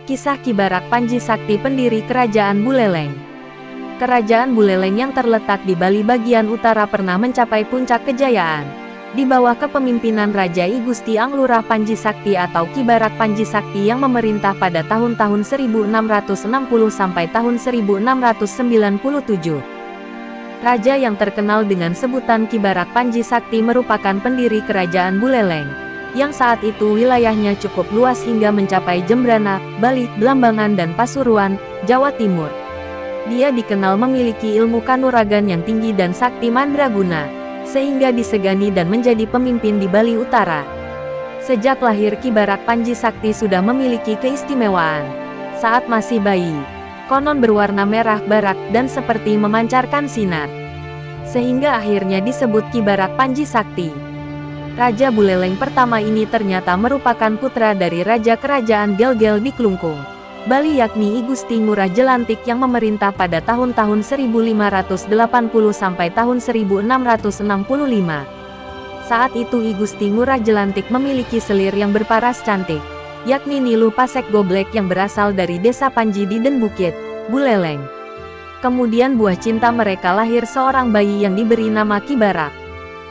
Kisah Ki Barak Panji Sakti, pendiri Kerajaan Buleleng. Kerajaan Buleleng yang terletak di Bali bagian utara pernah mencapai puncak kejayaan. Di bawah kepemimpinan Raja I Gusti Anglurah Panji Sakti atau Ki Barak Panji Sakti yang memerintah pada tahun-tahun 1660 sampai tahun 1697. Raja yang terkenal dengan sebutan Ki Barak Panji Sakti merupakan pendiri Kerajaan Buleleng, yang saat itu wilayahnya cukup luas hingga mencapai Jembrana, Bali, Blambangan dan Pasuruan, Jawa Timur. Dia dikenal memiliki ilmu kanuragan yang tinggi dan sakti mandraguna, sehingga disegani dan menjadi pemimpin di Bali Utara. Sejak lahir Ki Barak Panji Sakti sudah memiliki keistimewaan. Saat masih bayi, konon berwarna merah barak dan seperti memancarkan sinar, sehingga akhirnya disebut Ki Barak Panji Sakti. Raja Buleleng pertama ini ternyata merupakan putra dari Raja Kerajaan Gel-Gel di Klungkung, Bali yakni I Gusti Ngurah Jelantik yang memerintah pada tahun-tahun 1580 sampai tahun 1665. Saat itu I Gusti Ngurah Jelantik memiliki selir yang berparas cantik, yakni Nilu Pasek Goblek yang berasal dari desa Panji di Den Bukit, Buleleng. Kemudian buah cinta mereka lahir seorang bayi yang diberi nama Ki Barak.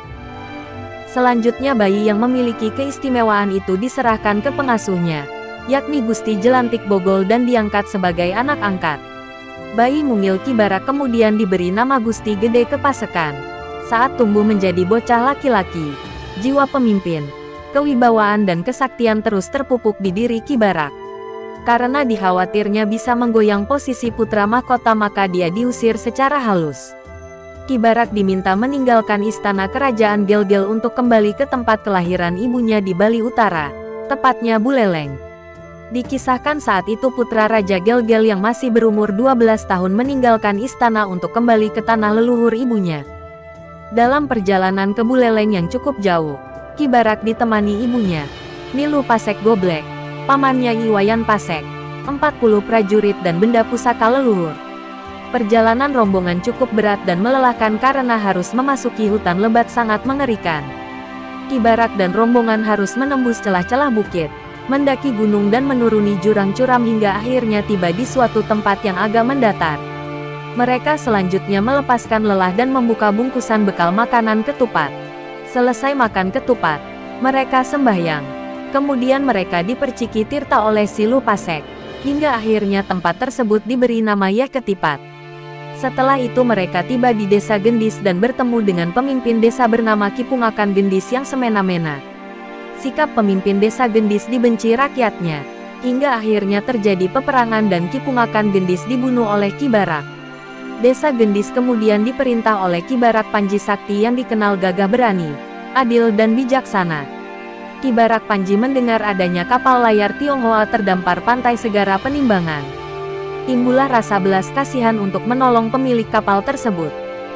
Selanjutnya bayi yang memiliki keistimewaan itu diserahkan ke pengasuhnya, yakni Gusti Jelantik Bogol dan diangkat sebagai anak angkat. Bayi mungil Ki Barak kemudian diberi nama Gusti Gede Kepasekan. Saat tumbuh menjadi bocah laki-laki, jiwa pemimpin, kewibawaan dan kesaktian terus terpupuk di diri Ki Barak. Karena dikhawatirnya bisa menggoyang posisi putra mahkota maka dia diusir secara halus. Ki Barak diminta meninggalkan istana kerajaan Gel-Gel untuk kembali ke tempat kelahiran ibunya di Bali Utara, tepatnya Buleleng. Dikisahkan saat itu putra Raja Gel-Gel yang masih berumur 12 tahun meninggalkan istana untuk kembali ke tanah leluhur ibunya. Dalam perjalanan ke Buleleng yang cukup jauh, Ki Barak ditemani ibunya, Nilu Pasek Goblek, pamannya Iwayan Pasek, 40 prajurit dan benda pusaka leluhur. Perjalanan rombongan cukup berat dan melelahkan karena harus memasuki hutan lebat sangat mengerikan. Ki Barak dan rombongan harus menembus celah-celah bukit, mendaki gunung dan menuruni jurang curam hingga akhirnya tiba di suatu tempat yang agak mendatar. Mereka selanjutnya melepaskan lelah dan membuka bungkusan bekal makanan ketupat. Selesai makan ketupat, mereka sembahyang. Kemudian mereka diperciki tirta oleh Silu Pasek, hingga akhirnya tempat tersebut diberi nama Ya Ketipat. Setelah itu mereka tiba di desa Gendis dan bertemu dengan pemimpin desa bernama Ki Pungakan Gendis yang semena-mena. Sikap pemimpin desa Gendis dibenci rakyatnya, hingga akhirnya terjadi peperangan dan Ki Pungakan Gendis dibunuh oleh Ki Barak. Desa Gendis kemudian diperintah oleh Ki Barak Panji Sakti yang dikenal gagah berani, adil dan bijaksana. Ki Barak Panji mendengar adanya kapal layar Tionghoa terdampar pantai Segara Penimbangan. Timbullah rasa belas kasihan untuk menolong pemilik kapal tersebut.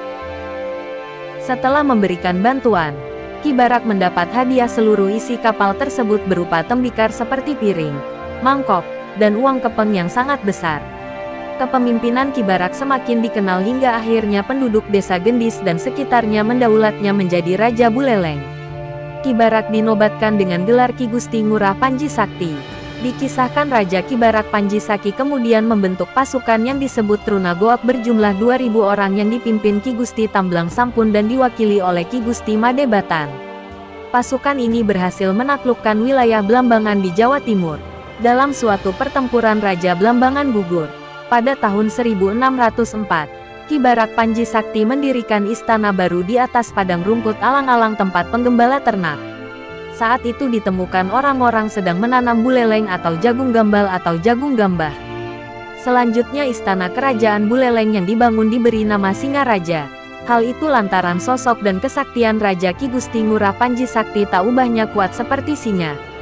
Setelah memberikan bantuan, Ki Barak mendapat hadiah seluruh isi kapal tersebut berupa tembikar seperti piring, mangkok, dan uang kepeng yang sangat besar. Kepemimpinan Ki Barak semakin dikenal hingga akhirnya penduduk desa Gendis dan sekitarnya mendaulatnya menjadi Raja Buleleng. Ki Barak dinobatkan dengan gelar Ki Gusti Ngurah Panji Sakti. Dikisahkan Raja Ki Barak Panji Sakti kemudian membentuk pasukan yang disebut Truna Goak berjumlah 2.000 orang yang dipimpin Ki Gusti Tamblang Sampun dan diwakili oleh Ki Gusti Madebatan. Pasukan ini berhasil menaklukkan wilayah Blambangan di Jawa Timur. Dalam suatu pertempuran Raja Blambangan gugur. Pada tahun 1604, Ki Barak Panji Sakti mendirikan istana baru di atas padang rumput alang-alang tempat penggembala ternak. Saat itu ditemukan orang-orang sedang menanam buleleng atau jagung gambal atau jagung gambah. Selanjutnya istana kerajaan Buleleng yang dibangun diberi nama Singaraja. Hal itu lantaran sosok dan kesaktian Raja Ki Gusti Ngurah Panji Sakti tak ubahnya kuat seperti singa.